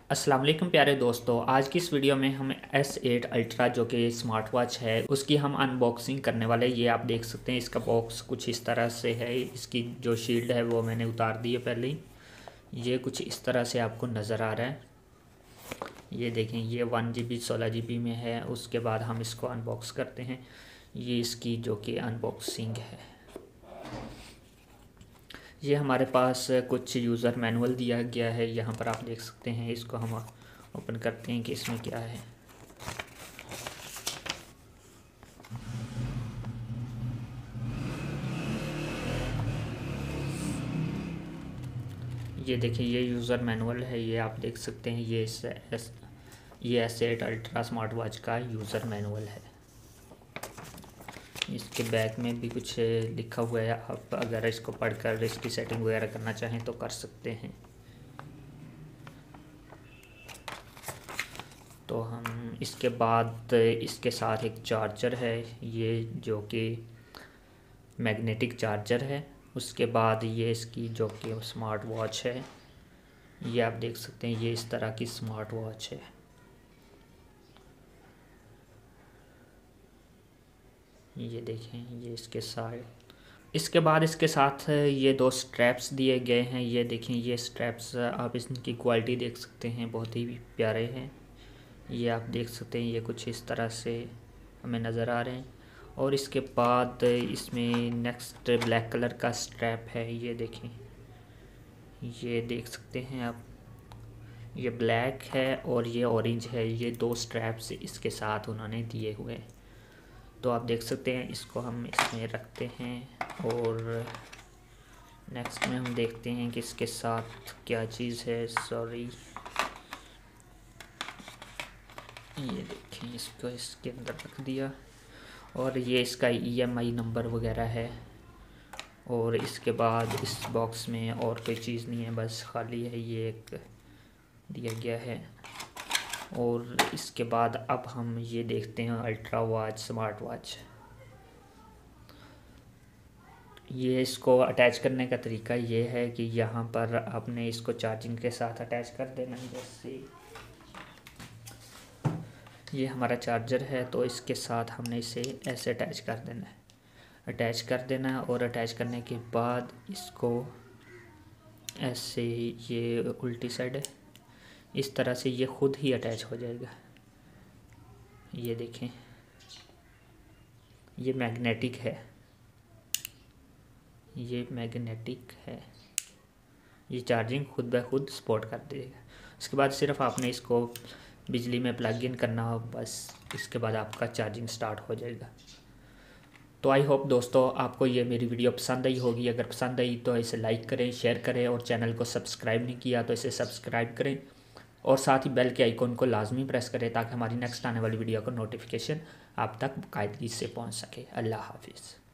अस्सलाम वालेकुम प्यारे दोस्तों, आज की इस वीडियो में हम S8 अल्ट्रा जो कि स्मार्ट वॉच है उसकी हम अनबॉक्सिंग करने वाले हैं। ये आप देख सकते हैं, इसका बॉक्स कुछ इस तरह से है। इसकी जो शील्ड है वो मैंने उतार दी है पहले ही। ये कुछ इस तरह से आपको नज़र आ रहा है। ये देखें, ये 1 GB 16 GB में है। उसके बाद हम इसको अनबॉक्स करते हैं। ये इसकी जो कि अनबॉक्सिंग है। ये हमारे पास कुछ यूज़र मैनुअल दिया गया है, यहाँ पर आप देख सकते हैं। इसको हम ओपन करते हैं कि इसमें क्या है। ये देखिए, ये यूज़र मैनुअल है। ये आप देख सकते हैं, ये S8 अल्ट्रा स्मार्ट वॉच का यूज़र मैनुअल है। इसके बैक में भी कुछ लिखा हुआ है। आप अगर इसको पढ़कर इसकी सेटिंग वगैरह करना चाहें तो कर सकते हैं। तो हम इसके बाद इसके साथ एक चार्जर है, ये जो कि मैग्नेटिक चार्जर है। उसके बाद ये इसकी जो कि स्मार्ट वॉच है। ये आप देख सकते हैं, ये इस तरह की स्मार्ट वॉच है। ये देखें, ये इसके साथ इसके बाद इसके साथ ये दो स्ट्रैप्स दिए गए हैं। ये देखें, ये स्ट्रैप्स आप इनकी क्वालिटी देख सकते हैं, बहुत ही प्यारे हैं। ये आप देख सकते हैं, ये कुछ इस तरह से हमें नज़र आ रहे हैं। और इसके बाद इसमें नेक्स्ट ब्लैक कलर का स्ट्रैप है। ये देखें, ये देख सकते हैं आप, ये ब्लैक है और ये ऑरेंज है। ये दो स्ट्रैप्स इसके साथ उन्होंने दिए हुए हैं। तो आप देख सकते हैं, इसको हम इसमें रखते हैं। और नेक्स्ट में हम देखते हैं कि इसके साथ क्या चीज़ है। सॉरी, ये देखें, इसको इसके अंदर रख दिया। और ये इसका EMI नंबर वगैरह है। और इसके बाद इस बॉक्स में और कोई चीज़ नहीं है, बस खाली है। ये एक दिया गया है। और इसके बाद अब हम ये देखते हैं अल्ट्रा वॉच स्मार्ट वॉच। ये इसको अटैच करने का तरीका ये है कि यहाँ पर आपने इसको चार्जिंग के साथ अटैच कर देना है। जैसे ये हमारा चार्जर है, तो इसके साथ हमने इसे ऐसे अटैच कर देना है। और अटैच करने के बाद इसको ऐसे, ये उल्टी साइड है, इस तरह से ये खुद ही अटैच हो जाएगा। ये देखें, ये मैग्नेटिक है। ये चार्जिंग खुद ब खुद सपोर्ट कर देगा। उसके बाद सिर्फ आपने इसको बिजली में प्लग इन करना हो, बस इसके बाद आपका चार्जिंग स्टार्ट हो जाएगा। तो आई होप दोस्तों आपको ये मेरी वीडियो पसंद आई होगी। अगर पसंद आई तो इसे लाइक करें, शेयर करें, और चैनल को सब्सक्राइब नहीं किया तो इसे सब्सक्राइब करें। और साथ ही बेल के आइकॉन को लाजमी प्रेस करें ताकि हमारी नेक्स्ट आने वाली वीडियो का नोटिफिकेशन आप तक बाकायदगी से पहुंच सके। अल्लाह हाफिज़।